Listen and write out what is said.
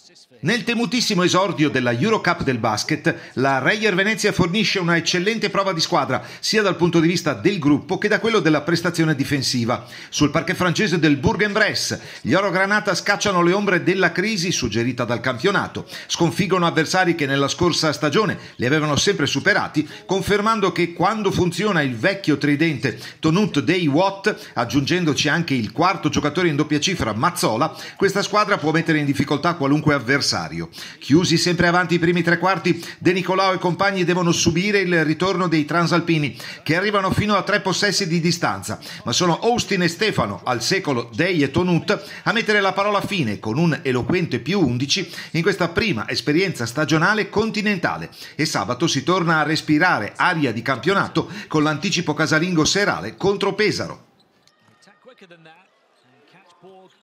Nel temutissimo esordio della Eurocup del basket, la Reyer Venezia fornisce una eccellente prova di squadra, sia dal punto di vista del gruppo che da quello della prestazione difensiva. Sul parquet francese del Bourg-en-Bresse, gli Orogranata scacciano le ombre della crisi suggerita dal campionato, sconfiggono avversari che nella scorsa stagione li avevano sempre superati, confermando che quando funziona il vecchio tridente Tonut Dei Watt, aggiungendoci anche il quarto giocatore in doppia cifra Mazzola, questa squadra può mettere in difficoltà qualunque avversario. Chiusi sempre avanti i primi tre quarti, De Nicolao e compagni devono subire il ritorno dei transalpini, che arrivano fino a 3 possessi di distanza, ma sono Austin e Stefano, al secolo Dei e Tonut, a mettere la parola fine con un eloquente +11 in questa prima esperienza stagionale continentale, e sabato si torna a respirare aria di campionato con l'anticipo casalingo serale contro Pesaro.